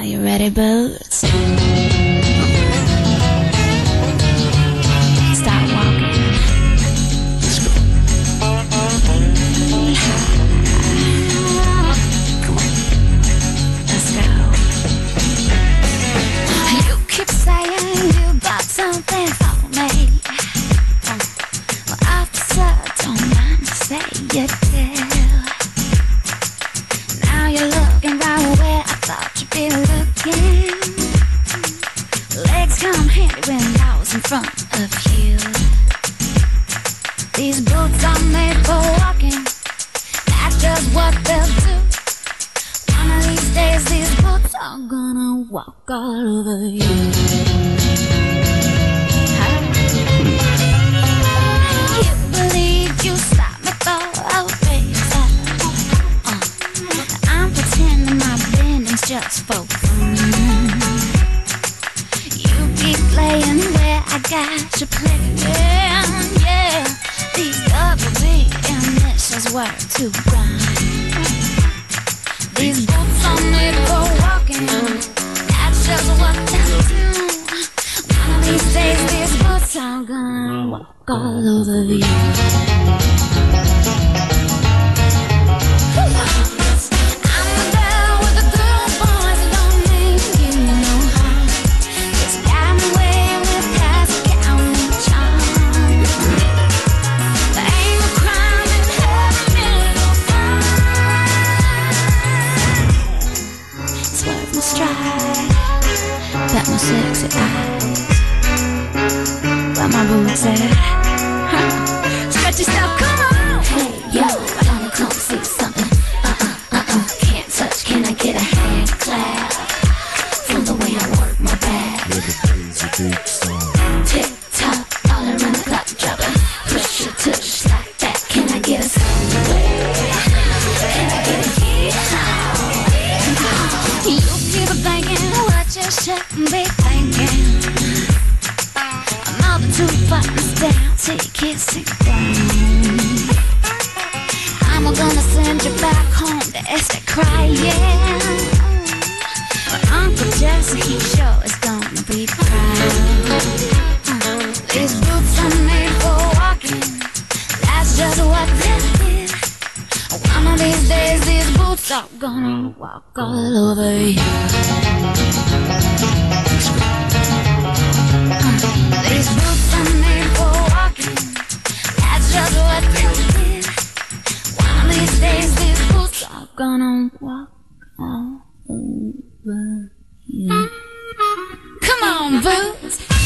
you ready, boots? Start walking. Let's go. Come on. Let's go. You keep saying you got something for me. Well, officer, don't mind to say you do. Now you're looking right where I thought you'd be looking. Legs come handy when I was in front of you. These boots are made for walking. That's just what they'll do. One of these days these boots are gonna walk all over you. You believe you stopped me for a reason. I'm pretending my bending's just for fun. You keep playing where I got you playing, yeah. These double B initials were to rhyme. These boots are made for walking. That's just what they'll do. One of these days these boots are gonna walk all over you. Got my sexy eyes. Where my boots at? Stretch yourself, come on! Hey, yo, I wanna come see something. Can't touch, can I get a hand clap? From the way I work my back. Tick tock, all around the clock, drop it. Push your tush like that. Can I get a sway? Can I get a yeehaw? You keep thinking what you shouldn't be thinking. Another 2 buttons down till you kiss it down. I'm gonna send you back home to start crying. But Uncle Jesse, he sure is gonna be proud. These boots are made for walking. That's just what they did. One of these days these boots are gonna walk all over you. These boots are made for walking. That's just what they did. One of these days these boots are gonna walk all over you. Come on, boots.